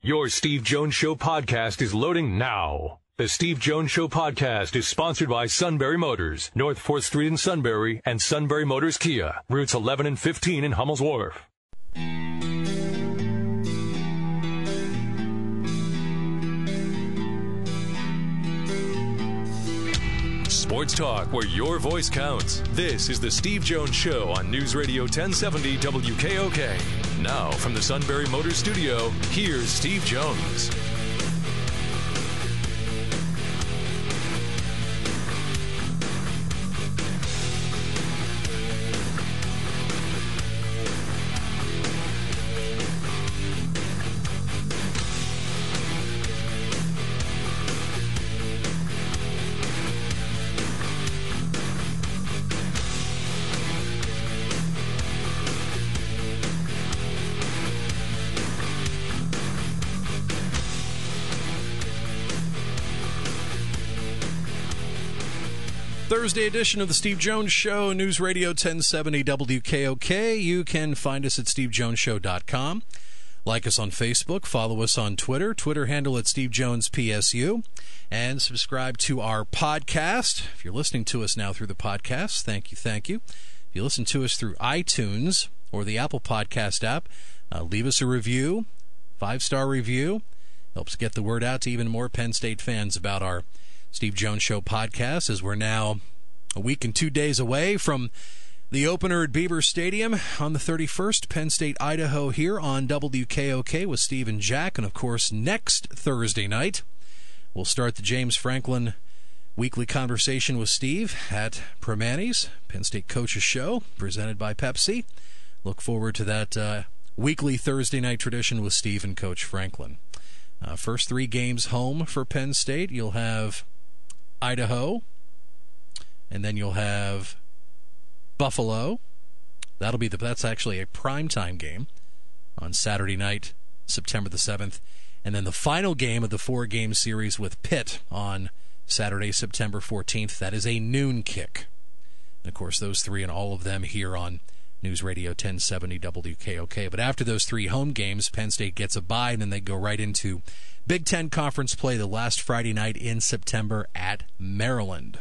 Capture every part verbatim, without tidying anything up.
Your Steve Jones Show podcast is loading now. The Steve Jones Show podcast is sponsored by Sunbury Motors, North fourth Street in Sunbury, and Sunbury Motors Kia, routes eleven and fifteen in Hummel's Wharf. Sports talk where your voice counts. This is the Steve Jones Show on News Radio ten seventy W K O K. Now from the Sunbury Motors Studio, here's Steve Jones. Thursday edition of the Steve Jones Show, News Radio ten seventy W K O K. You can find us at steve jones show dot com. Like us on Facebook, follow us on Twitter, Twitter handle at Steve Jones P S U, and subscribe to our podcast. If you're listening to us now through the podcast, thank you, thank you. If you listen to us through iTunes or the Apple Podcast app, uh, leave us a review, five-star review. Helps get the word out to even more Penn State fans about our Steve Jones Show podcast, as we're now a week and two days away from the opener at Beaver Stadium on the thirty-first, Penn State, Idaho, here on W K O K with Steve and Jack. And, of course, next Thursday night, we'll start the James Franklin Weekly Conversation with Steve at Permanis, Penn State Coaches Show, presented by Pepsi. Look forward to that uh, weekly Thursday night tradition with Steve and Coach Franklin. Uh, first three games home for Penn State. You'll have Idaho, and then you'll have Buffalo. That'll be the that's actually a primetime game on Saturday night, September the seventh, and then the final game of the four-game series with Pitt on Saturday, September fourteenth. That is a noon kick. And of course, those three and all of them here on News Radio ten seventy W K O K. But after those three home games, Penn State gets a bye, and then they go right into Big Ten Conference play the last Friday night in September at Maryland.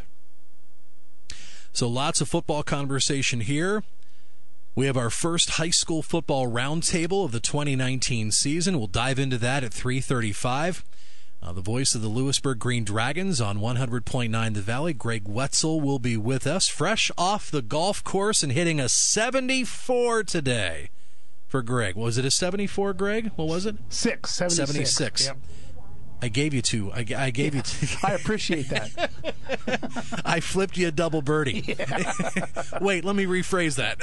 So lots of football conversation here. We have our first high school football roundtable of the twenty nineteen season. We'll dive into that at three thirty-five. Uh, the voice of the Lewisburg Green Dragons on one hundred point nine The Valley, Gregg Wetzel, will be with us, fresh off the golf course and hitting a seventy-four today for Gregg. Was it a seventy-four, Gregg? What was it? Six. seventy-six. seventy-six. Yep. I gave you two. I, I gave yeah, you two. I appreciate that. I flipped you a double birdie. Yeah. Wait, let me rephrase that.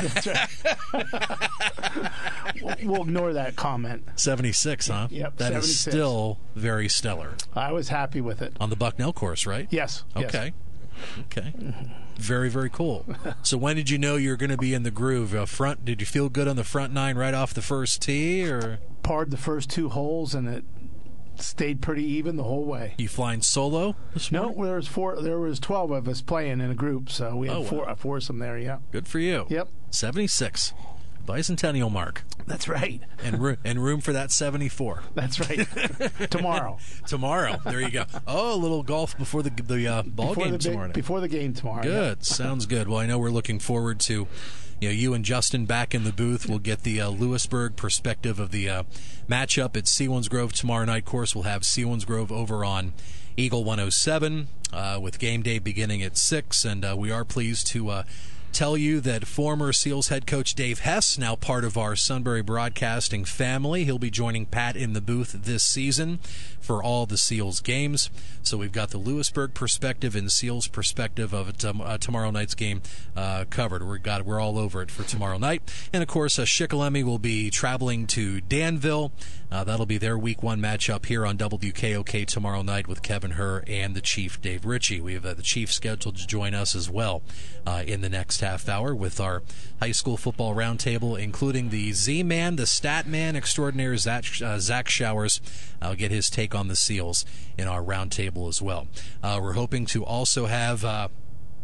That's right. we'll, we'll ignore that comment. seventy-six, huh? Yep, That seventy-six. Is still very stellar. I was happy with it. On the Bucknell course, right? Yes. Okay. Yes. Okay. Very, very cool. So when did you know you were going to be in the groove? Uh, front? Did you feel good on the front nine right off the first tee, or parred the first two holes and it stayed pretty even the whole way. You flying solo this morning? No, there was four. There was twelve of us playing in a group, so we had oh, four, wow. a foursome there. Yeah. Good for you. Yep. seventy-six, bicentennial mark. That's right. And room and room for that seventy-four. That's right. Tomorrow. Tomorrow. There you go. Oh, a little golf before the the uh, ball before game the big, tomorrow. Before the game tomorrow. Good. Yeah. Sounds good. Well, I know we're looking forward to, you know, you and Justin back in the booth. We'll get the uh, Lewisburg perspective of the uh, matchup at Selinsgrove tomorrow night. Of course, we'll have Selinsgrove over on Eagle one oh seven uh, with game day beginning at six, and uh, we are pleased to uh, tell you that former Seals head coach Dave Hess, now part of our Sunbury Broadcasting family, he'll be joining Pat in the booth this season for all the Seals games. So we've got the Lewisburg perspective and Seals perspective of it, um, uh, tomorrow night's game uh, covered. We're got we're all over it for tomorrow night. And, of course, uh, Shikellamy will be traveling to Danville. Uh, that'll be their week one matchup here on W K O K tomorrow night with Kevin Herr and the Chief, Dave Ritchie. We have uh, the Chief scheduled to join us as well uh, in the next half hour with our high school football roundtable, including the Z-Man, the stat man extraordinaire, Zach, uh, Zach Showers. I'll get his take on the Seals in our roundtable as well. Uh, we're hoping to also have uh,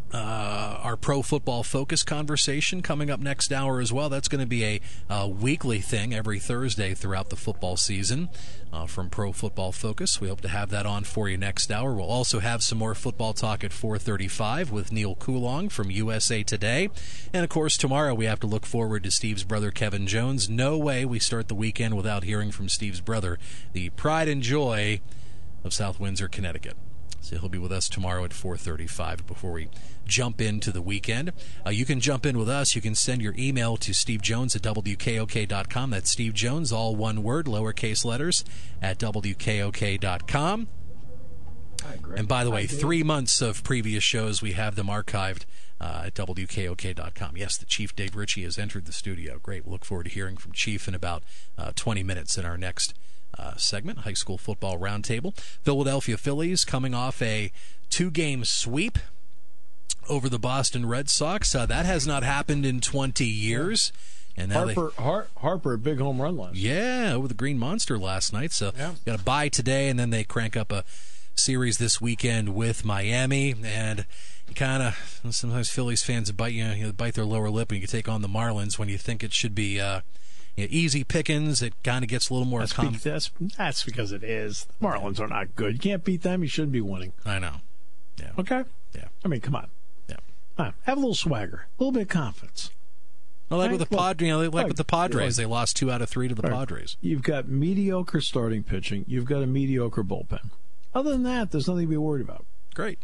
Uh, our Pro Football Focus conversation coming up next hour as well. That's going to be a, a weekly thing every Thursday throughout the football season uh, from Pro Football Focus. We hope to have that on for you next hour. We'll also have some more football talk at four thirty-five with Neil Coulong from U S A Today. And, of course, tomorrow we have to look forward to Steve's brother, Kevin Jones. No way we start the weekend without hearing from Steve's brother, the pride and joy of South Windsor, Connecticut. So he'll be with us tomorrow at four thirty-five before we jump into the weekend. Uh, you can jump in with us. You can send your email to Steve Jones at W K O K dot com. That's Steve Jones, all one word, lowercase letters, at W K O K dot com. Hi, Greg. And by the way, three months of previous shows, we have them archived uh, at W K O K dot com. Yes, the Chief, Dave Ritchie, has entered the studio. Great. We'll look forward to hearing from Chief in about uh, twenty minutes in our next Uh, segment, High School Football Roundtable. Philadelphia Phillies coming off a two-game sweep over the Boston Red Sox. Uh, that has not happened in twenty years. And now Harper, they, Har- Harper, a big home run last night. Yeah, over the Green Monster last night. So yeah. got a bye today, and then they crank up a series this weekend with Miami. And you kind of, sometimes Phillies fans bite you, you know, bite their lower lip when you take on the Marlins when you think it should be Uh, Yeah, easy pickings. It kind of gets a little more. That's, Com- be- that's, that's because it is. The Marlins are not good. You can't beat them. You shouldn't be winning. I know. Yeah. Okay? Yeah. I mean, come on. Yeah. Come on. Have a little swagger. A little bit of confidence. Well, like right? with the Look, Padres, you know, like look, with the Padres, look. they lost two out of three to the Right. Padres. You've got mediocre starting pitching. You've got a mediocre bullpen. Other than that, there's nothing to be worried about. Great.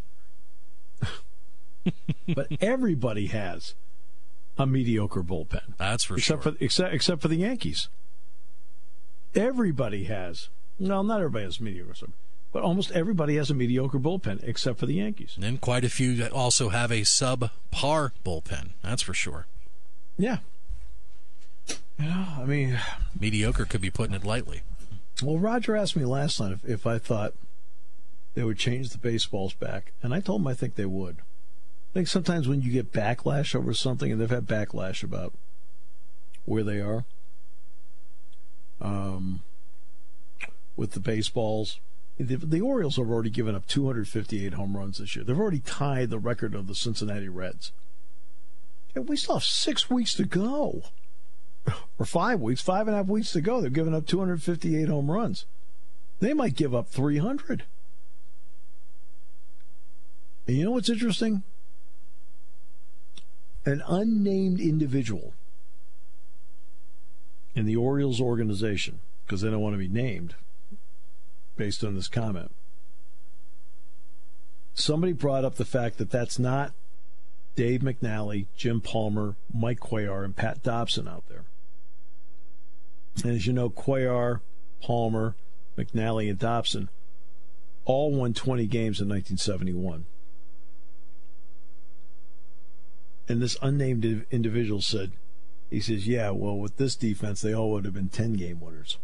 But everybody has a mediocre bullpen. That's for except sure. For, except, except for the Yankees. Everybody has. No, not everybody has mediocre, but almost everybody has a mediocre bullpen except for the Yankees. And then quite a few that also have a subpar bullpen. That's for sure. Yeah. You know, I mean, mediocre could be putting it lightly. Well, Roger asked me last night if, if I thought they would change the baseballs back, and I told him I think they would. I think sometimes when you get backlash over something, and they've had backlash about where they are um, with the baseballs. The, the Orioles have already given up two hundred fifty-eight home runs this year. They've already tied the record of the Cincinnati Reds. And we still have six weeks to go. Or five weeks, five and a half weeks to go. They've given up two hundred fifty-eight home runs. They might give up three hundred. And you know what's interesting? An unnamed individual in the Orioles organization, because they don't want to be named based on this comment, somebody brought up the fact that that's not Dave McNally, Jim Palmer, Mike Cuellar, and Pat Dobson out there. And as you know, Cuellar, Palmer, McNally, and Dobson all won twenty games in nineteen seventy-one. And this unnamed individual said, he says, yeah, well, with this defense, they all would have been ten-game winners.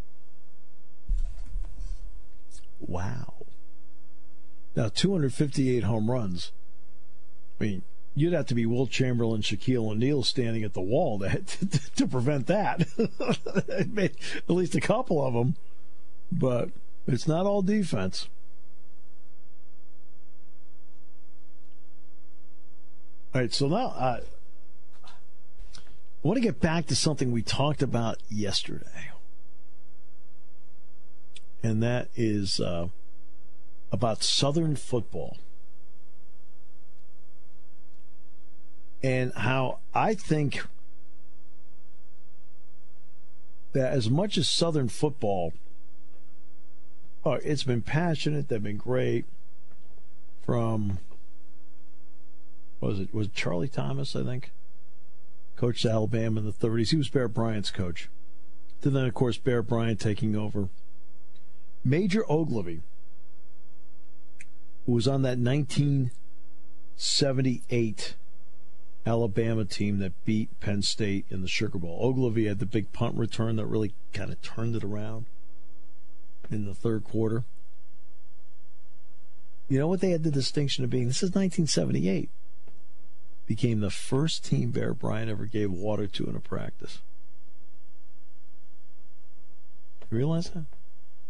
Wow. Now, two hundred fifty-eight home runs. I mean, you'd have to be Wilt Chamberlain, Shaquille O'Neal standing at the wall to, to, to prevent that. At least a couple of them. But it's not all defense. All right, so now uh, I want to get back to something we talked about yesterday. And that is uh, about Southern football. And how I think that as much as Southern football, oh, it's been passionate, they've been great. From, what was it, was it Charlie Thomas, I think? Coached Alabama in the thirties. He was Bear Bryant's coach. And then, of course, Bear Bryant taking over. Major Ogilvy, who was on that nineteen seventy-eight Alabama team that beat Penn State in the Sugar Bowl. Ogilvy had the big punt return that really kind of turned it around in the third quarter. You know what they had the distinction of being? This is nineteen seventy-eight. Became the first team Bear Bryant ever gave water to in a practice. You realize that?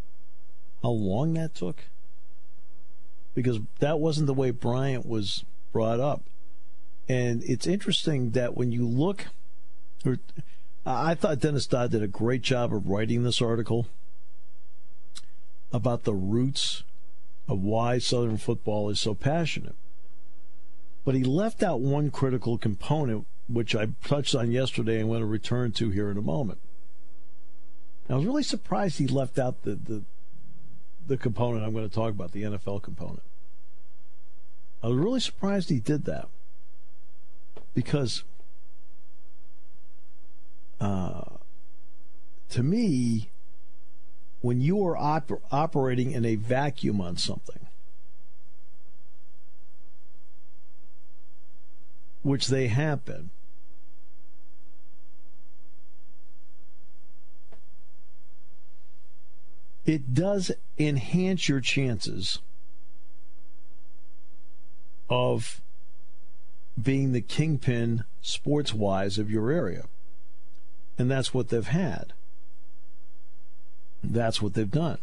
How long that took? Because that wasn't the way Bryant was brought up. And it's interesting that when you look, or, I thought Dennis Dodd did a great job of writing this article about the roots of why Southern football is so passionate. But he left out one critical component, which I touched on yesterday and want to return to here in a moment. I was really surprised he left out the, the, the component I'm going to talk about, the N F L component. I was really surprised he did that. Because uh, to me, when you are op- operating in a vacuum on something, which they have been, it does enhance your chances of being the kingpin sports-wise of your area. And that's what they've had. That's what they've done.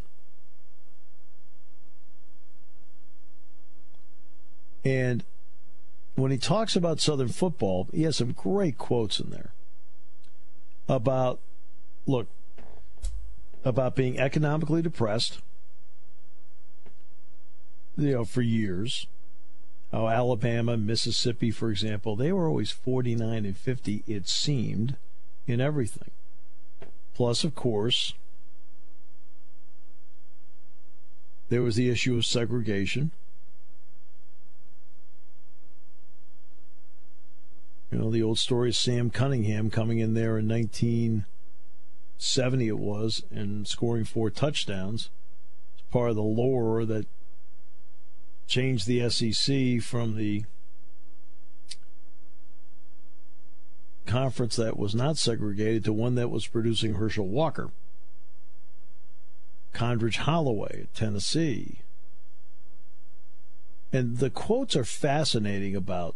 And when he talks about Southern football, he has some great quotes in there about, look, about being economically depressed, you know, for years. Oh, Alabama, Mississippi, for example, they were always forty-nine and fifty, it seemed, in everything. Plus, of course, there was the issue of segregation. You know, the old story of Sam Cunningham coming in there in nineteen seventy, it was, and scoring four touchdowns. It's part of the lore that changed the S E C from the conference that was not segregated to one that was producing Herschel Walker. Condridge Holloway at Tennessee. And the quotes are fascinating about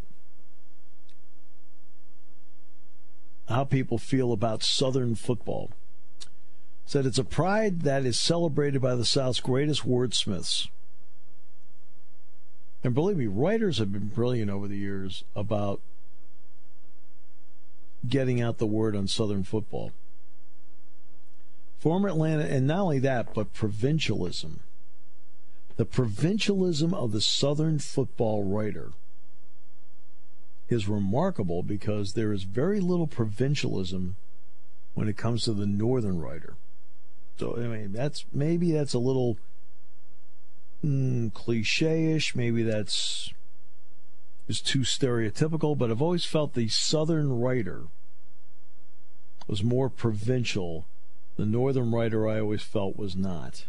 how people feel about Southern football. Said it's a pride that is celebrated by the South's greatest wordsmiths. And believe me, writers have been brilliant over the years about getting out the word on Southern football. Former Atlanta, and not only that, but provincialism. The provincialism of the Southern football writer is remarkable because there is very little provincialism when it comes to the Northern writer. So, I mean, that's maybe that's a little mm, cliche-ish. Maybe that's is too stereotypical, but I've always felt the Southern writer was more provincial. The Northern writer I always felt was not.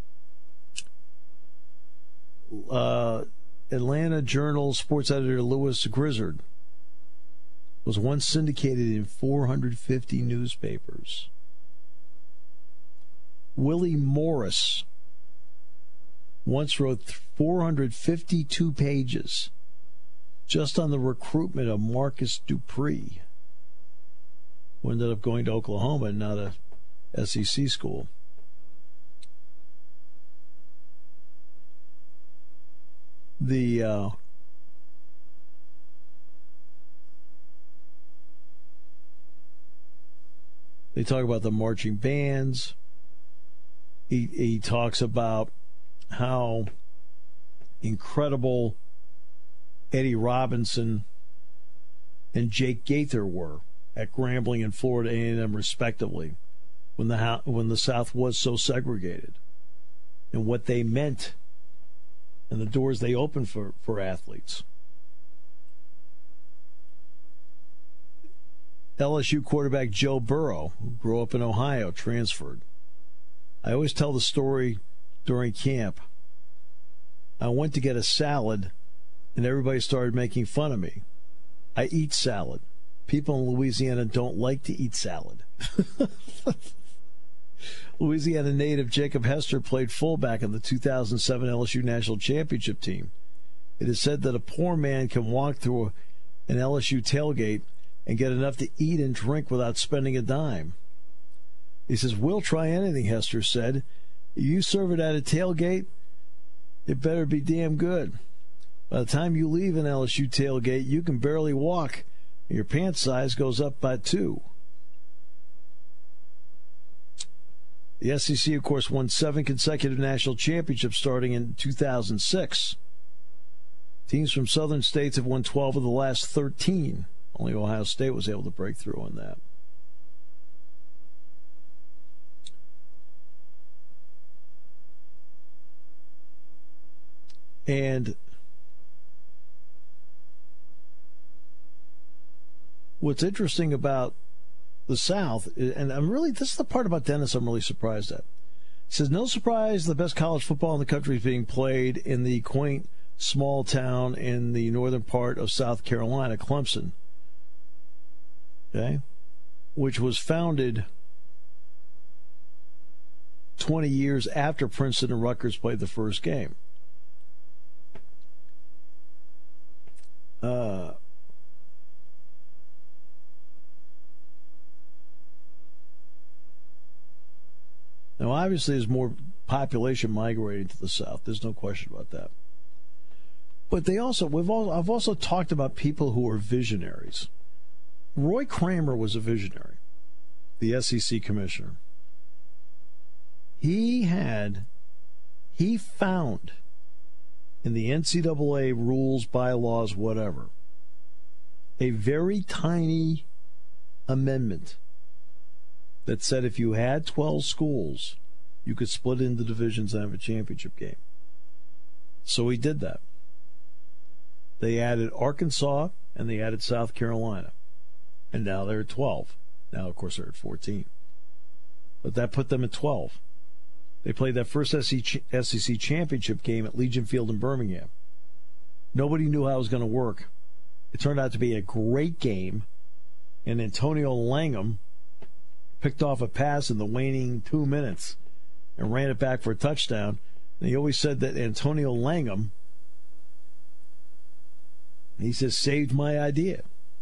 Uh, Atlanta Journal sports editor Lewis Grizzard was once syndicated in four hundred fifty newspapers. Willie Morris once wrote four hundred fifty-two pages just on the recruitment of Marcus Dupree, who ended up going to Oklahoma and not a S E C school. The uh, they talk about the marching bands. He he talks about how incredible Eddie Robinson and Jake Gaither were at Grambling and Florida A and M respectively when the when the South was so segregated, and what they meant and the doors they opened for, for athletes. L S U quarterback Joe Burrow, who grew up in Ohio, transferred. I always tell the story during camp. I went to get a salad, and everybody started making fun of me. I eat salad. People in Louisiana don't like to eat salad. Louisiana native Jacob Hester played fullback on the two thousand seven L S U National Championship team. It is said that a poor man can walk through an L S U tailgate and get enough to eat and drink without spending a dime. He says, "We'll try anything," Hester said. "You serve it at a tailgate, it better be damn good." By the time you leave an L S U tailgate, you can barely walk. Your pant size goes up by two. The S E C, of course, won seven consecutive national championships starting in two thousand six. Teams from southern states have won twelve of the last thirteen. Only Ohio State was able to break through on that. And what's interesting about the South, and I'm really, this is the part about Dennis I'm really surprised at. He says, no surprise the best college football in the country is being played in the quaint small town in the northern part of South Carolina, Clemson, okay, which was founded twenty years after Princeton and Rutgers played the first game. Uh, now, obviously, there's more population migrating to the South. There's no question about that. But they also, we've all, I've also talked about people who are visionaries. Roy Kramer was a visionary, the S E C commissioner. He had, he found in the N C double A rules, bylaws, whatever, a very tiny amendment that said if you had twelve schools, you could split into divisions and have a championship game. So he did that. They added Arkansas and they added South Carolina. And now they're at twelve. Now, of course, they're at fourteen. But that put them at twelve. They played that first S E C championship game at Legion Field in Birmingham. Nobody knew how it was going to work. It turned out to be a great game, and Antonio Langham picked off a pass in the waning two minutes and ran it back for a touchdown. And he always said that Antonio Langham, he says, saved my idea.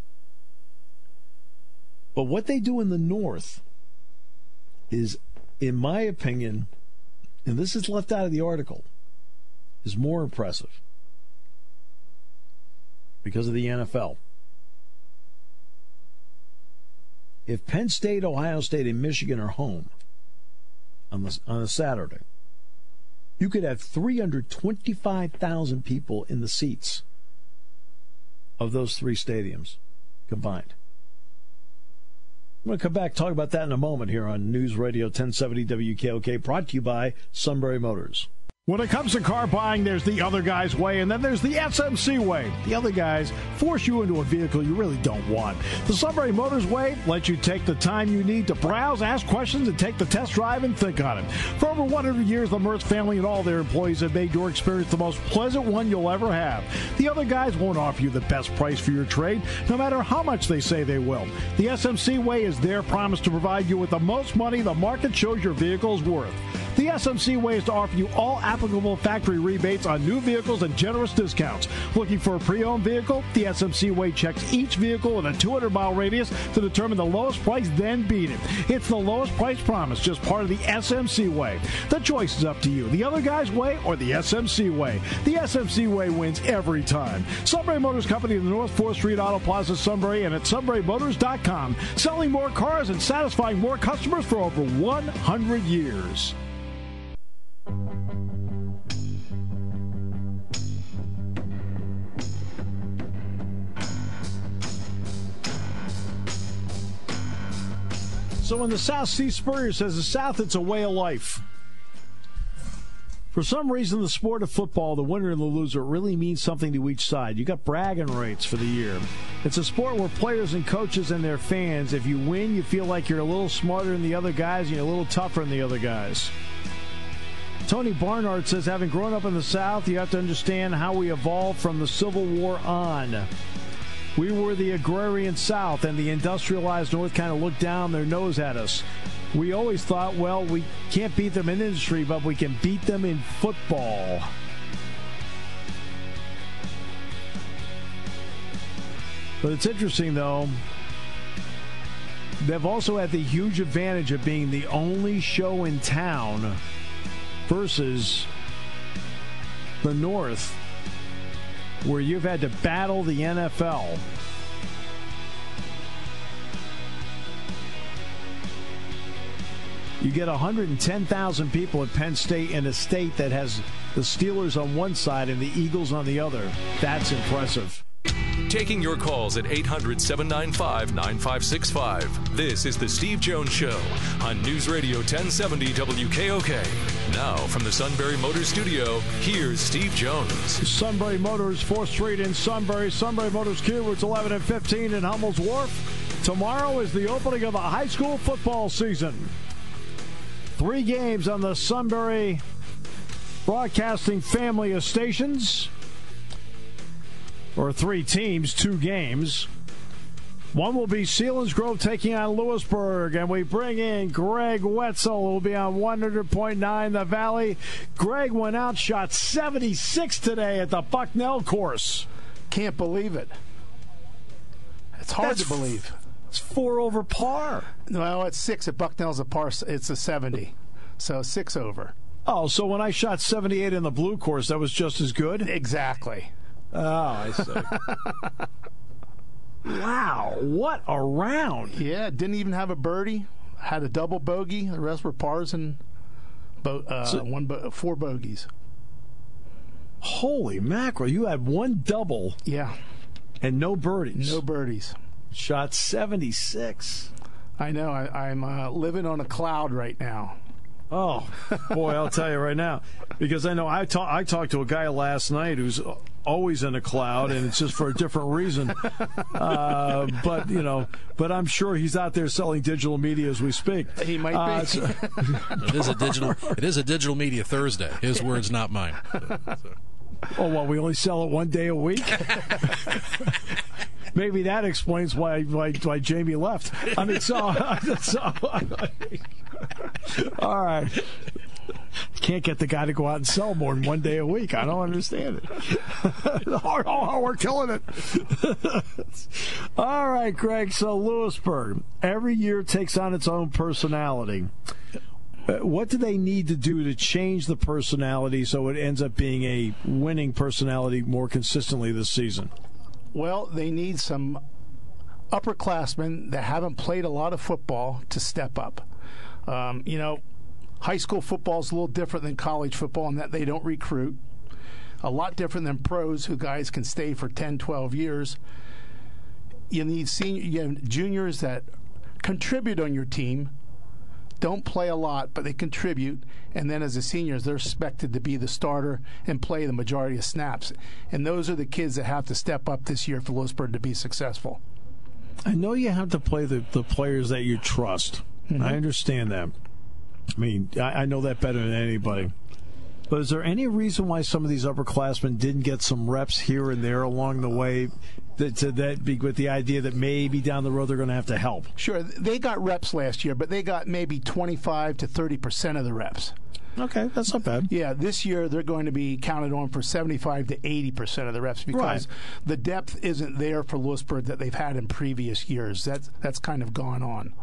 But what they do in the North is, in my opinion, and this is left out of the article, is more impressive because of the N F L. If Penn State, Ohio State, and Michigan are home on, the, on a Saturday, you could have three hundred twenty-five thousand people in the seats of those three stadiums combined. I'm going to come back and talk about that in a moment here on News Radio ten seventy W K O K, brought to you by Sunbury Motors. When it comes to car buying, there's the other guy's way, and then there's the S M C way. The other guys force you into a vehicle you really don't want. The Sunbury Motors way lets you take the time you need to browse, ask questions, and take the test drive and think on it. For over one hundred years, the Mertz family and all their employees have made your experience the most pleasant one you'll ever have. The other guys won't offer you the best price for your trade, no matter how much they say they will. The S M C way is their promise to provide you with the most money the market shows your vehicle is worth. The S M C way is to offer you all applicable factory rebates on new vehicles and generous discounts. Looking for a pre-owned vehicle? The S M C way checks each vehicle in a two hundred mile radius to determine the lowest price, then beat it. It's the lowest price promise, just part of the S M C way. The choice is up to you. The other guy's way or the S M C way. The S M C way wins every time. Sunbury Motors Company in the North fourth Street Auto Plaza, Sunbury, and at sunbury motors dot com. Selling more cars and satisfying more customers for over one hundred years. So when the South Steve Spurrier says the South, it's a way of life. For some reason, the sport of football, the winner and the loser, really means something to each side. You got bragging rights for the year. It's a sport where players and coaches and their fans, if you win, you feel like you're a little smarter than the other guys and you're a little tougher than the other guys. Tony Barnard says, having grown up in the South, you have to understand how we evolved from the Civil War on. We were the agrarian South, and the industrialized North kind of looked down their nose at us. We always thought, well, we can't beat them in industry, but we can beat them in football. But it's interesting, though. They've also had the huge advantage of being the only show in town versus the North where you've had to battle the N F L. You get one hundred ten thousand people at Penn State in a state that has the Steelers on one side and the Eagles on the other. That's impressive. Taking your calls at eight hundred, seven nine five, nine five six five. This is The Steve Jones Show on News Radio ten seventy W K O K. Now, from the Sunbury Motors Studio, here's Steve Jones. Sunbury Motors, fourth Street in Sunbury. Sunbury Motors Kia, routes eleven and fifteen in Hummel's Wharf. Tomorrow is the opening of the high school football season. Three games on the Sunbury Broadcasting family of stations. Or three teams, two games. One will be Selinsgrove taking on Lewisburg, and we bring in Gregg Wetzel, who will be on one hundred point nine The Valley. Gregg went out, shot seventy-six today at the Bucknell course. Can't believe it. It's hard That's to believe. F- it's four over par. No, it's six at Bucknell's a par. It's a seventy, so six over. Oh, so when I shot seventy-eight in the blue course, that was just as good? Exactly. Oh, I see. Wow, what a round. Yeah, didn't even have a birdie. Had a double bogey. The rest were pars and bo- uh, so, one bo- four bogeys. Holy mackerel, you had one double. Yeah. And no birdies. No birdies. Shot seventy-six. I know. I, I'm uh, living on a cloud right now. Oh, boy, I'll tell you right now. Because I know I, talk, I talked to a guy last night who's always in a cloud, and it's just for a different reason. Uh, but, you know, but I'm sure he's out there selling digital media as we speak. He might uh, be. So, it is a digital It is a digital media Thursday. His words, not mine. So, so. Oh, well, we only sell it one day a week? Maybe that explains why, why why Jamie left. I mean, so, so all right. Can't get the guy to go out and sell more than one day a week. I don't understand it. oh, oh, we're killing it. All right, Gregg. So Lewisburg, every year takes on its own personality. What do they need to do to change the personality so it ends up being a winning personality more consistently this season? Well, they need some upperclassmen that haven't played a lot of football to step up. Um, you know, high school football is a little different than college football in that they don't recruit. A lot different than pros, who guys can stay for ten, twelve years. You need senior, you have juniors that contribute on your team, don't play a lot, but they contribute, and then as the seniors, they're expected to be the starter and play the majority of snaps. And those are the kids that have to step up this year for Lewisburg to be successful. I know you have to play the, the players that you trust. Mm-hmm. I understand that. I mean, I, I know that better than anybody. But is there any reason why some of these upperclassmen didn't get some reps here and there along the way, that, to that be with the idea that maybe down the road they're going to have to help? Sure, they got reps last year, but they got maybe twenty-five to thirty percent of the reps. Okay, that's not bad. Yeah, this year they're going to be counted on for seventy-five to eighty percent of the reps because right. the depth isn't there for Lewisburg that they've had in previous years. That's, that's kind of gone on.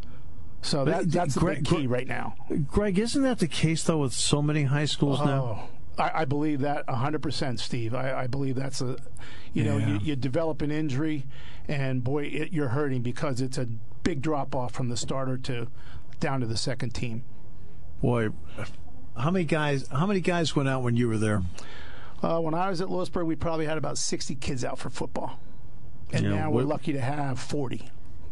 So that, that's the Gregg, big key right now. Gregg, isn't that the case, though, with so many high schools oh, now? I, I believe that one hundred percent, Steve. I, I believe that's a, you know, yeah. you, you develop an injury, and, boy, it, you're hurting because it's a big drop-off from the starter to down to the second team. Boy, how many guys How many guys went out when you were there? Uh, when I was at Lewisburg, we probably had about sixty kids out for football. And yeah, now we're lucky to have forty.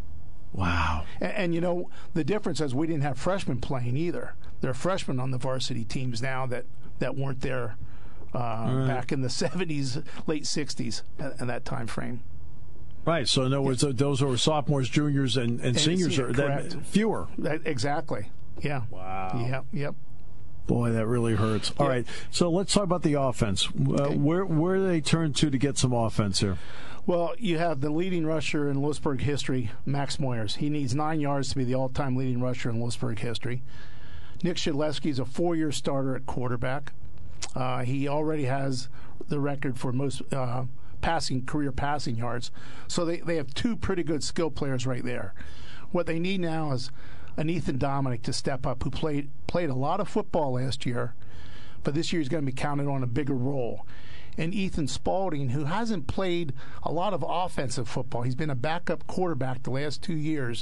Wow. And, and, you know, the difference is we didn't have freshmen playing either. There are freshmen on the varsity teams now that, that weren't there uh, right. back in the seventies, late sixties, in that time frame. Right. So, in other words, yeah. those who are sophomores, juniors, and, and, and seniors senior, are that fewer. That, exactly. Yeah. Wow. Yeah. Yep. Boy, that really hurts. All yeah. right. So, let's talk about the offense. Uh, okay. Where where do they turn to to get some offense here? Well, you have the leading rusher in Lewisburg history, Max Moyers. He needs nine yards to be the all-time leading rusher in Lewisburg history. Nick Shikellamy is a four-year starter at quarterback. Uh, he already has the record for most uh, passing career passing yards. So they, they have two pretty good skill players right there. What they need now is an Ethan Dominic to step up, who played played a lot of football last year, but this year he's going to be counted on a bigger role. and Ethan Spalding, who hasn't played a lot of offensive football. He's been a backup quarterback the last two years.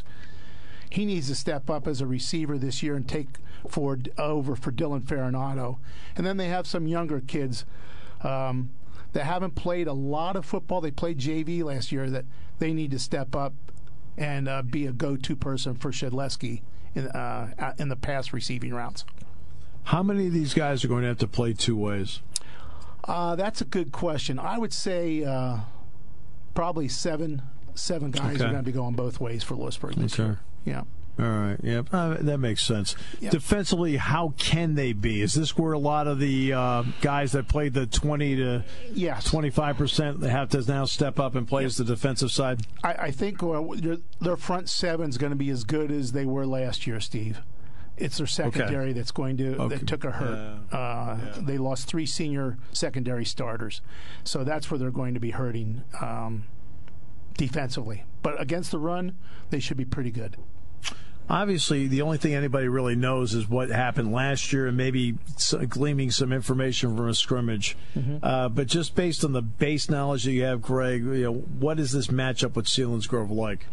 He needs to step up as a receiver this year and take forward over for Dylan Farinato. And then they have some younger kids um, that haven't played a lot of football. They played J V last year that they need to step up and uh, be a go-to person for Shikellamy in, uh, in the pass receiving routes. How many of these guys are going to have to play two ways? Uh, that's a good question. I would say uh, probably seven seven guys Okay. are going to be going both ways for Lewisburg this Okay. year. Yeah. All right. Yeah, uh, that makes sense. Yep. Defensively, how can they be? Is this where a lot of the uh, guys that played the twenty to Yes. twenty-five percent have to now step up and play Yep. as the defensive side? I, I think uh, their, their front seven is going to be as good as they were last year, Steve. It's their secondary that's going to Okay. that took a hurt. Yeah. Uh, Yeah. They lost three senior secondary starters, so that's where they're going to be hurting um, defensively. But against the run, they should be pretty good. Obviously, the only thing anybody really knows is what happened last year and maybe gleaming some information from a scrimmage. Mm-hmm. Uh, but just based on the base knowledge that you have, Greg, you know, what is this matchup with Selinsgrove like?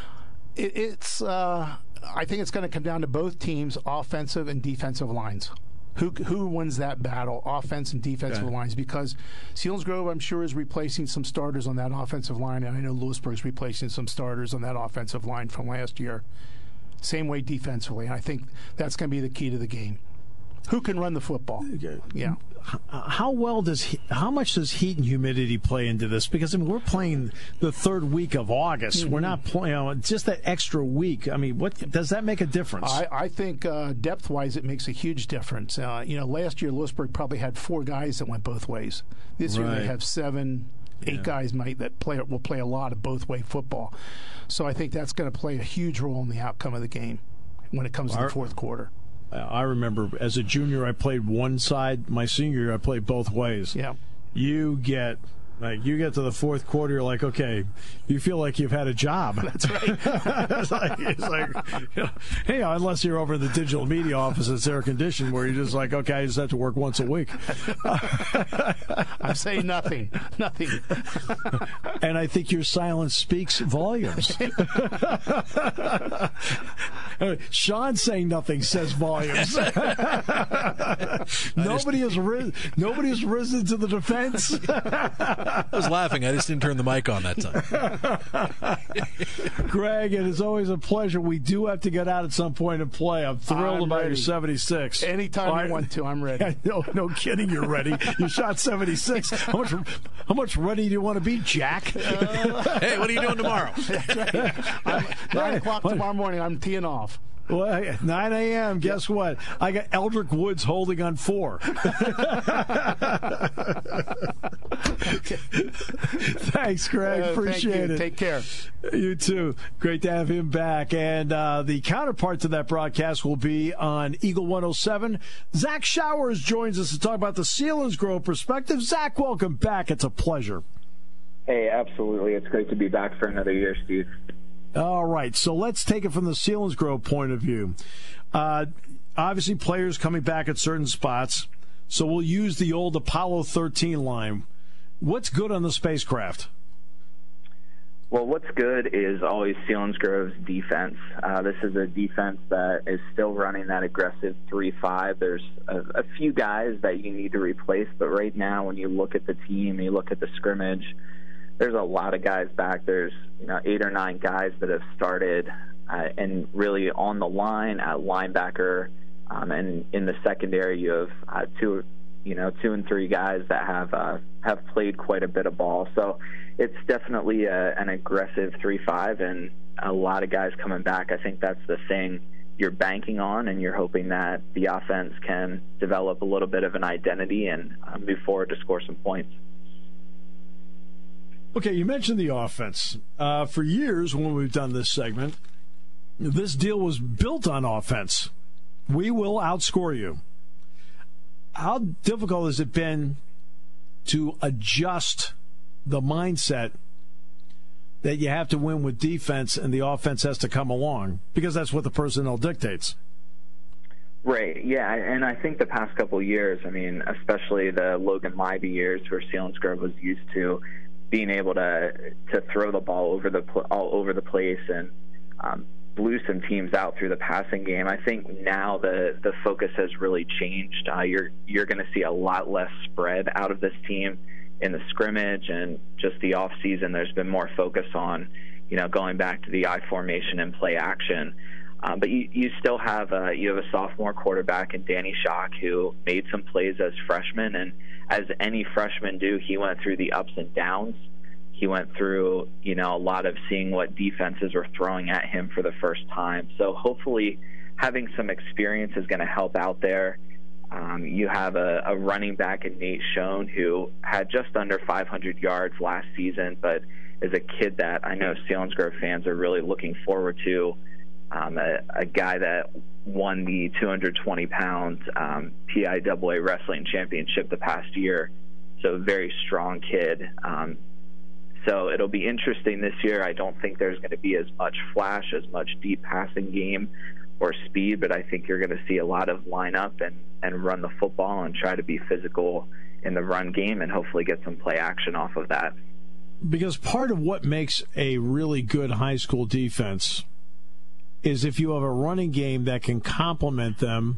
It, it's. Uh, I think it's going to come down to both teams' offensive and defensive lines. Who who wins that battle, offense and defensive Okay. lines? Because Selinsgrove, I'm sure, is replacing some starters on that offensive line, and I know Lewisburg's replacing some starters on that offensive line from last year. Same way defensively. I think that's going to be the key to the game. Who can run the football? Yeah. How well does he, how much does heat and humidity play into this? Because I mean, we're playing the third week of August. Mm-hmm. We're not playing, you know, just that extra week. I mean, what does that make a difference? I, I think uh, depth-wise, it makes a huge difference. Uh, you know, last year Lewisburg probably had four guys that went both ways. This year Right. they have seven, eight Yeah. guys might that play will play a lot of both-way football. So I think that's going to play a huge role in the outcome of the game when it comes to Our, the fourth quarter. I remember as a junior, I played one side. My senior year, I played both ways. Yeah. You get like you get to the fourth quarter, you're like, okay, you feel like you've had a job. That's right. it's like, it's like you know, hey, unless you're over in the digital media office, it's air conditioned, where you're just like, okay, I just have to work once a week. I'm saying nothing, nothing. And I think your silence speaks volumes. Sean saying nothing says volumes. nobody has ri- nobody has risen to the defense. I was laughing. I just didn't turn the mic on that time. Greg, it is always a pleasure. We do have to get out at some point and play. I'm thrilled I'm about ready. your seventy-six. Anytime All right. you want to, I'm ready. No, no kidding, you're ready. You shot seventy-six. How much, how much ready do you want to be, Jack? Uh, Hey, what are you doing tomorrow? I'm, nine o'clock tomorrow morning, I'm teeing off. Well, nine a.m., guess what? I got Eldrick Woods holding on four. Thanks, Greg. Uh, Appreciate thank you. it. Take care. You too. Great to have him back. And uh, the counterpart to that broadcast will be on Eagle one oh seven. Zach Showers joins us to talk about the Selinsgrove perspective. Zach, welcome back. It's a pleasure. Hey, absolutely. It's great to be back for another year, Steve. All right, so let's take it from the Selinsgrove point of view. Uh, obviously, players coming back at certain spots, so we'll use the old Apollo thirteen line. What's good on the spacecraft? Well, what's good is always Selinsgrove's defense. Uh, this is a defense that is still running that aggressive three five. There's a, a few guys that you need to replace, but right now when you look at the team, you look at the scrimmage, there's a lot of guys back. There's you know eight or nine guys that have started uh, and really on the line at linebacker, um, and in the secondary you have uh, two, you know, two and three guys that have uh, have played quite a bit of ball. So it's definitely a, an aggressive three five, and a lot of guys coming back. I think that's the thing you're banking on, and you're hoping that the offense can develop a little bit of an identity and um, move forward to score some points. Okay, you mentioned the offense. Uh, for years when we've done this segment, this deal was built on offense. We will outscore you. How difficult has it been to adjust the mindset that you have to win with defense and the offense has to come along? Because that's what the personnel dictates. Right, yeah, and I think the past couple of years, I mean, especially the Logan Lively years where Selinsgrove was used to being able to to throw the ball over the all over the place and um, blew some teams out through the passing game. I think now the the focus has really changed. Uh, you're you're going to see a lot less spread out of this team in the scrimmage, and just the off season. There's been more focus on, you know, going back to the I formation and play action. Um, but you, you still have a, you have a sophomore quarterback in Danny Schock who made some plays as freshman, and as any freshman do, he went through the ups and downs. He went through, you know, a lot of seeing what defenses were throwing at him for the first time. So hopefully having some experience is going to help out there. Um, you have a, a running back in Nate Schoen who had just under five hundred yards last season, but is a kid that I know Selinsgrove fans are really looking forward to. Um, a, a guy that won the two hundred twenty pound um, P I A A wrestling championship the past year. So a very strong kid. Um, so it'll be interesting this year. I don't think there's going to be as much flash, as much deep passing game or speed, but I think you're going to see a lot of line up and, and run the football and try to be physical in the run game and hopefully get some play action off of that. Because part of what makes a really good high school defense is if you have a running game that can complement them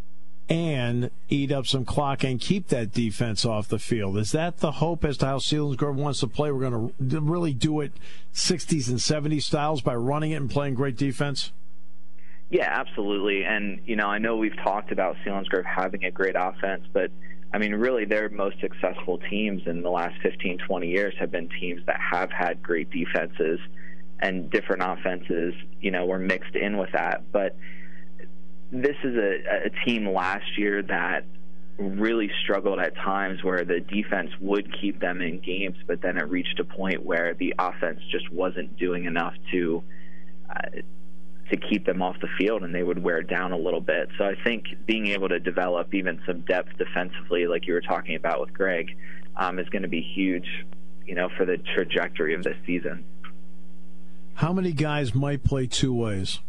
and eat up some clock and keep that defense off the field. Is that the hope as to how Selinsgrove wants to play? We're going to really do it sixties and seventies styles by running it and playing great defense? Yeah, absolutely. And, you know, I know we've talked about Selinsgrove having a great offense, but, I mean, really their most successful teams in the last fifteen, twenty years have been teams that have had great defenses, and different offenses, you know, were mixed in with that. But this is a, a team last year that really struggled at times where the defense would keep them in games, but then it reached a point where the offense just wasn't doing enough to uh, to keep them off the field, and they would wear down a little bit. So I think being able to develop even some depth defensively, like you were talking about with Gregg, um, is going to be huge, you know, for the trajectory of this season. How many guys might play two ways?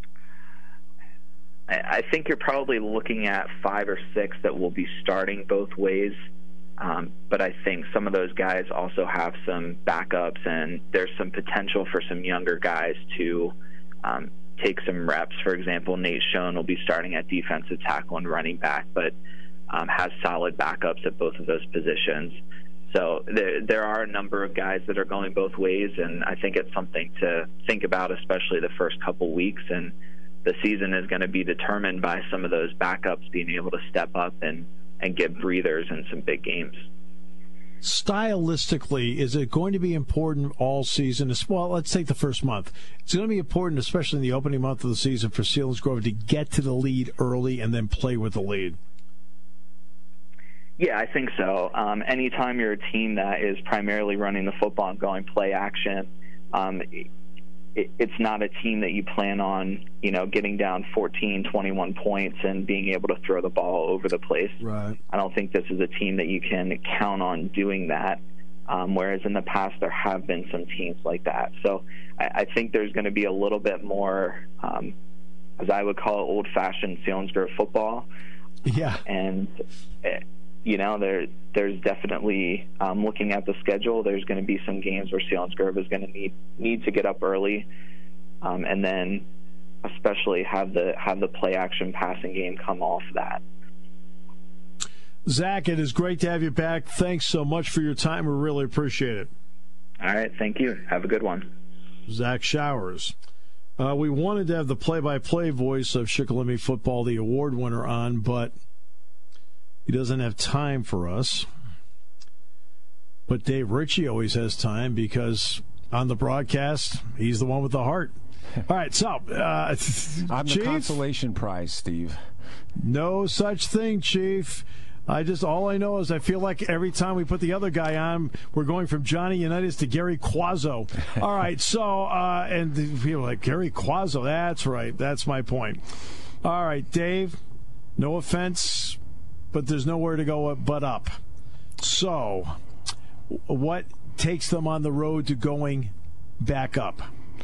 I think you're probably looking at five or six that will be starting both ways. Um, but I think some of those guys also have some backups, and there's some potential for some younger guys to um, take some reps. For example, Nate Schoen will be starting at defensive tackle and running back, but um, has solid backups at both of those positions. So there, there are a number of guys that are going both ways, and I think it's something to think about, especially the first couple weeks. And the season is going to be determined by some of those backups being able to step up and, and get breathers in some big games. Stylistically, is it going to be important all season? Well, let's take the first month. It's going to be important, especially in the opening month of the season, for Selinsgrove to get to the lead early and then play with the lead. Yeah, I think so. Um, anytime you're a team that is primarily running the football and going play action, um, it, it's not a team that you plan on, you know, getting down fourteen, twenty-one points and being able to throw the ball over the place. Right. I don't think this is a team that you can count on doing that, um, whereas in the past there have been some teams like that. So I, I think there's going to be a little bit more, um, as I would call it, old-fashioned Selinsgrove football. Yeah. And uh, you know, there, there's definitely, um, looking at the schedule, there's going to be some games where Selinsgrove is going to need need to get up early, um, and then especially have the have the play action passing game come off that. Zach, it is great to have you back. Thanks so much for your time. We really appreciate it. All right, thank you. Have a good one. Zach Showers. Uh, we wanted to have the play-by-play voice of Shikellamy football, the award winner, on, but he doesn't have time for us. But Dave Ritchie always has time because on the broadcast, he's the one with the heart. All right, so. Uh, I'm Chief, the consolation prize, Steve. No such thing, Chief. I just, all I know is I feel like every time we put the other guy on, we're going from Johnny Unitas to Gary Quazzo. All right, so, uh, and people are like, Gary Quazzo, that's right. That's my point. All right, Dave, no offense, but there's nowhere to go but up. So, what takes them on the road to going back up?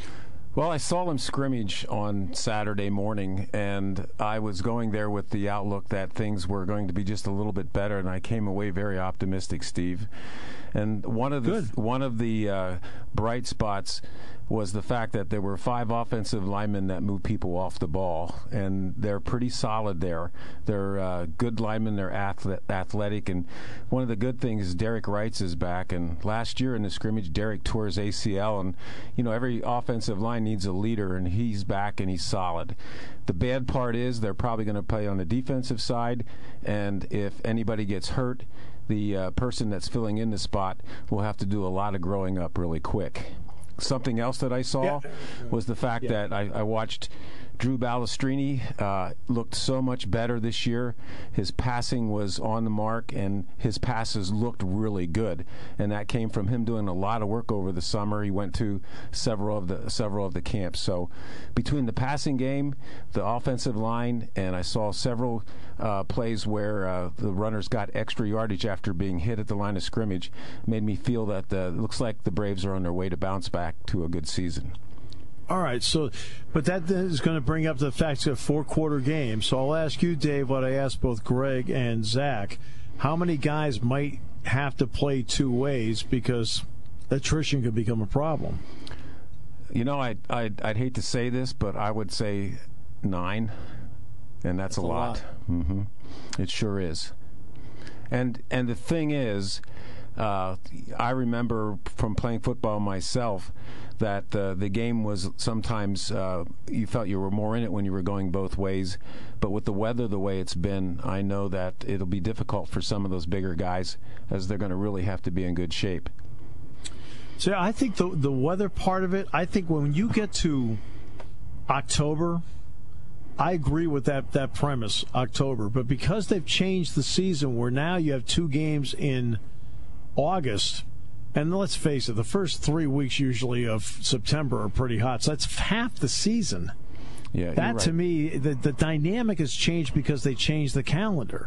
Well, I saw him scrimmage on Saturday morning, and I was going there with the outlook that things were going to be just a little bit better, and I came away very optimistic, Steve. And one of the Good. one of the uh, bright spots was the fact that there were five offensive linemen that moved people off the ball, and they're pretty solid there. They're uh, good linemen. They're athle- athletic, and one of the good things is Derek Wrights is back. And last year in the scrimmage, Derek tore his A C L, and you know every offensive line needs a leader, and he's back and he's solid. The bad part is they're probably going to play on the defensive side, and if anybody gets hurt, the uh, person that's filling in the spot will have to do a lot of growing up really quick. Something else that I saw Yeah. was the fact Yeah. that I, I watched Drew Balestrini uh, looked so much better this year. His passing was on the mark, and his passes looked really good. And that came from him doing a lot of work over the summer. He went to several of the several of the camps. So between the passing game, the offensive line, and I saw several uh, plays where uh, the runners got extra yardage after being hit at the line of scrimmage, made me feel that the, it looks like the Braves are on their way to bounce back to a good season. All right, so, but that is going to bring up the fact of four-quarter games. So I'll ask you, Dave, what I asked both Greg and Zach. How many guys might have to play two ways because attrition could become a problem? You know, I'd, I'd, I'd hate to say this, but I would say nine, and that's, that's a, a lot. lot. Mm-hmm. It sure is. And and the thing is, uh, I remember from playing football myself that uh, the game was sometimes uh, you felt you were more in it when you were going both ways. But with the weather the way it's been, I know that it'll be difficult for some of those bigger guys as they're going to really have to be in good shape. So I think the the weather part of it, I think when you get to October, I agree with that, that premise, October. But because they've changed the season where now you have two games in August, and let's face it, the first three weeks usually of September are pretty hot. So that's half the season. Yeah, that right. to me, the, the dynamic has changed because they changed the calendar.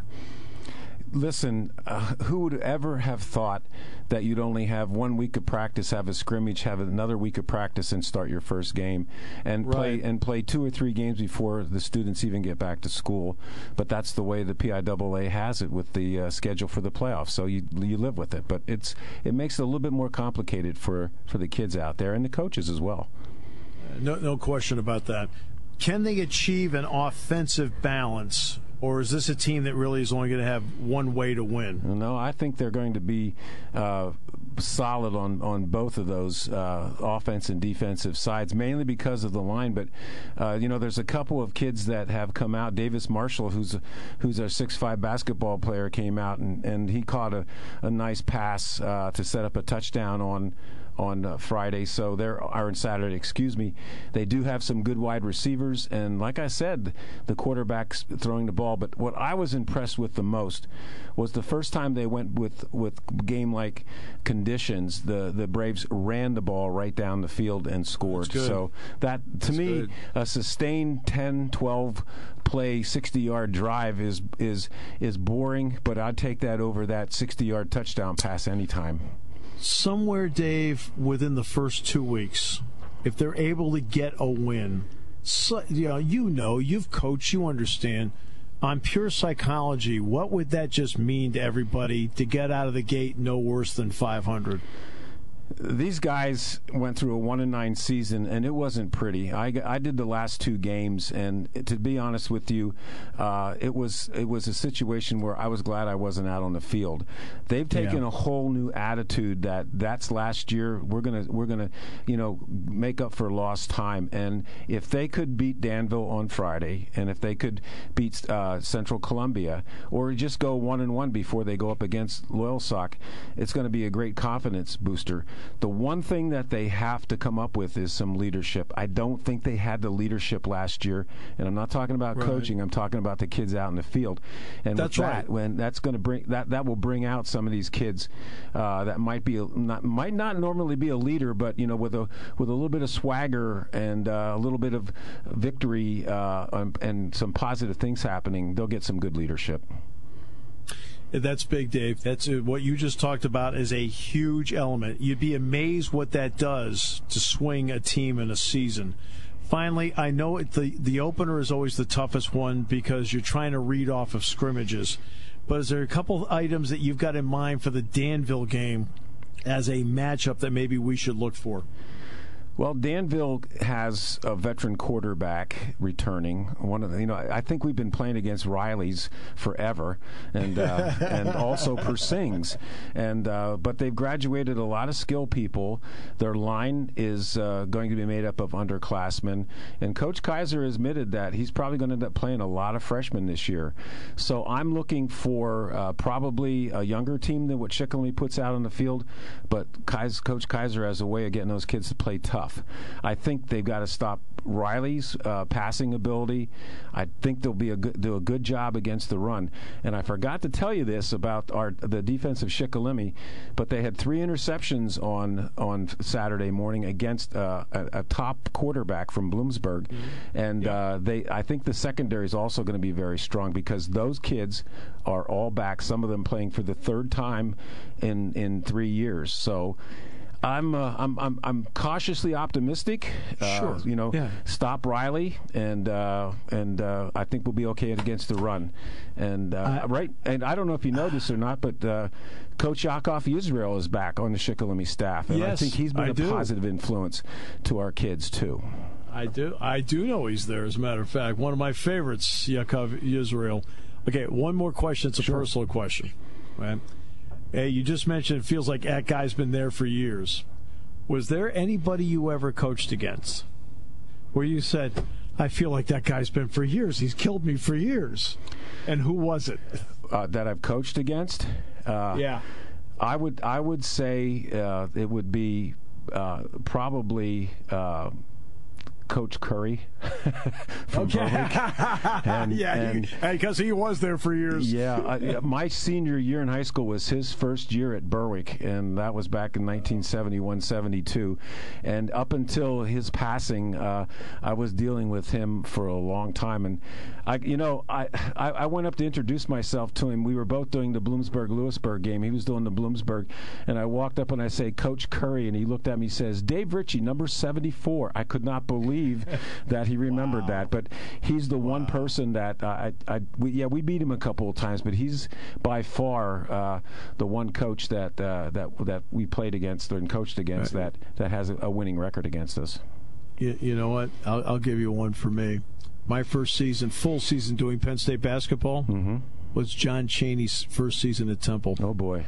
Listen, uh, who would ever have thought that you'd only have one week of practice, have a scrimmage, have another week of practice, and start your first game, and Right. play and play two or three games before the students even get back to school? But that's the way the P I A A has it with the uh, schedule for the playoffs. So you you live with it. But it's it makes it a little bit more complicated for, for the kids out there and the coaches as well. No, no question about that. Can they achieve an offensive balance? Or is this a team that really is only going to have one way to win? No, I think they're going to be uh, solid on, on both of those uh, offense and defensive sides, mainly because of the line. But, uh, you know, there's a couple of kids that have come out. Davis Marshall, who's who's our six five basketball player, came out, and, and he caught a, a nice pass uh, to set up a touchdown on on uh, Friday, so they're or on Saturday, excuse me. They do have some good wide receivers, and like I said, the quarterback's throwing the ball. But what I was impressed with the most was the first time they went with with game-like conditions. The the Braves ran the ball right down the field and scored. So that to That's me, good. a sustained ten, twelve play sixty-yard drive is is is boring, but I'd take that over that sixty-yard touchdown pass anytime. Somewhere, Dave, within the first two weeks, if they're able to get a win, so, you know, you know, you've coached, you understand. On pure psychology, what would that just mean to everybody to get out of the gate no worse than five hundred? These guys went through a one and nine season, and it wasn't pretty. I, I did the last two games, and to be honest with you, uh, it was it was a situation where I was glad I wasn't out on the field. They've taken Yeah. a whole new attitude that that's last year. We're gonna we're gonna you know make up for lost time. And if they could beat Danville on Friday, and if they could beat uh, Central Columbia, or just go one and one before they go up against Loyalsock, it's going to be a great confidence booster. The one thing that they have to come up with is some leadership. I don't think they had the leadership last year, and I'm not talking about Right. coaching. I'm talking about the kids out in the field. And That's with right. that, when that's going to bring that that will bring out some of these kids uh, that might be a, not might not normally be a leader, but you know with a with a little bit of swagger and uh, a little bit of victory uh, and, and some positive things happening, they'll get some good leadership. That's big, Dave. That's uh, what you just talked about is a huge element. You'd be amazed what that does to swing a team in a season. Finally, I know it, the, the opener is always the toughest one because you're trying to read off of scrimmages. But is there a couple items that you've got in mind for the Danville game as a matchup that maybe we should look for? Well, Danville has a veteran quarterback returning. One of the, you know, I think we've been playing against Riley's forever, and uh, and also Persings, and uh, but they've graduated a lot of skill people. Their line is uh, going to be made up of underclassmen, and Coach Kaiser admitted that he's probably going to end up playing a lot of freshmen this year. So I'm looking for uh, probably a younger team than what Shikellamy puts out on the field, but Kaiser, Coach Kaiser has a way of getting those kids to play tough. I think they've got to stop Riley's uh, passing ability. I think they'll be a good, do a good job against the run. And I forgot to tell you this about our the defense of Shikellamy, but they had three interceptions on on Saturday morning against uh, a, a top quarterback from Bloomsburg, mm-hmm. and yeah. uh, they I think the secondary is also going to be very strong because those kids are all back. Some of them playing for the third time in in three years. So. I'm, uh, I'm I'm I'm cautiously optimistic. Uh, sure. You know, yeah. stop Riley, and uh, and uh, I think we'll be okay against the run. And uh, uh, right, and I don't know if you know this or not, but uh, Coach Yaakov Israel is back on the Shikellamy staff, and yes, I think he's been I a do. positive influence to our kids too. I do. I do know he's there. As a matter of fact, one of my favorites, Yaakov Israel. Okay, one more question. It's a sure. personal question, right? Hey, you just mentioned it feels like that guy's been there for years. Was there anybody you ever coached against where you said, I feel like that guy's been for years. He's killed me for years. And who was it? Uh, that I've coached against? Uh, yeah. I would I would say uh, it would be uh, probably uh, Coach Curry from okay. Berwick. And, yeah, because he was there for years. Yeah, I, my senior year in high school was his first year at Berwick, and that was back in nineteen seventy-one seventy-two. And up until his passing, uh, I was dealing with him for a long time. And I, you know, I, I I went up to introduce myself to him. We were both doing the Bloomsburg Lewisburg game. He was doing the Bloomsburg, and I walked up and I say, Coach Curry, and he looked at me and says, Dave Ritchie, number seventy-four. I could not believe that he remembered wow. that, but he's the wow. one person that uh, I, I we, yeah we beat him a couple of times, but he's by far uh, the one coach that uh, that that we played against and coached against right. that that has a, a winning record against us. You, you know what? I'll, I'll give you one for me. My first season, full season doing Penn State basketball mm-hmm. was John Chaney's first season at Temple. Oh boy!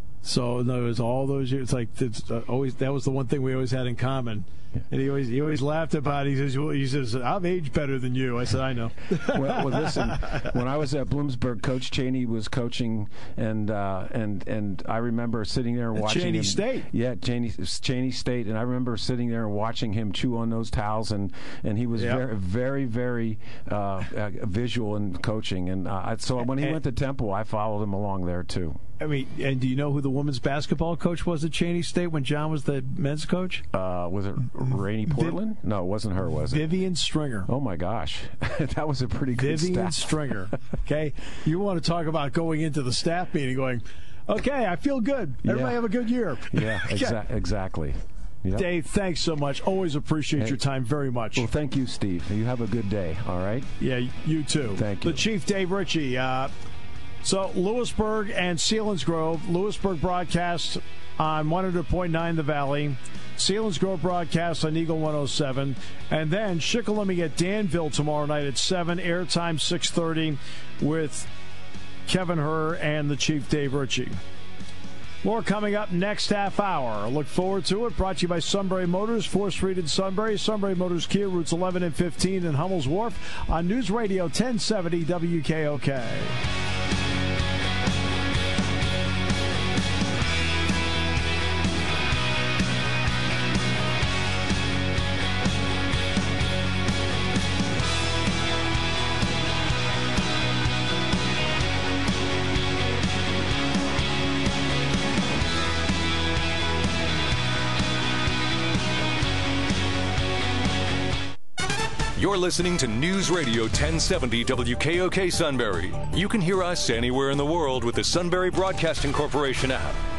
So no, it was all those years. It's like it's uh, always that was the one thing we always had in common. And he always he always laughed about it. He says, well, he says, I've aged better than you. I said, I know. well, well, listen, when I was at Bloomsburg, Coach Chaney was coaching, and uh, and and I remember sitting there and watching Chaney him. State. Yeah, Chaney Chaney State, and I remember sitting there and watching him chew on those towels, and, and he was yep. very very very uh, uh, visual in coaching, and uh, so when he and, went to Temple, I followed him along there too. I mean, and do you know who the women's basketball coach was at Chaney State when John was the men's coach? Uh, was it Rainey Portland? Viv- no, it wasn't her, was it? Vivian Stringer. Oh, my gosh. That was a pretty good Vivian staff. Stringer. Okay? You want to talk about going into the staff meeting going, okay, I feel good. Everybody yeah. have a good year. Yeah, exa- exactly. Yep. Dave, thanks so much. Always appreciate hey. your time very much. Well, thank you, Steve. You have a good day, all right? Yeah, you too. Thank you. The Chief, Dave Ritchie. Uh, so, Lewisburg and Selinsgrove. Lewisburg broadcast on one hundred point nine The Valley. Selinsgrove broadcast on Eagle one oh seven. And then Shikellamy at Danville tomorrow night at seven. Airtime six thirty with Kevin Herr and the Chief, Dave Ritchie. More coming up next half hour. Look forward to it. Brought to you by Sunbury Motors, fourth Street in Sunbury. Sunbury Motors Kia, routes eleven and fifteen in Hummel's Wharf on News Radio ten seventy W K O K. You're listening to News Radio ten seventy W K O K Sunbury. You can hear us anywhere in the world with the Sunbury Broadcasting Corporation app.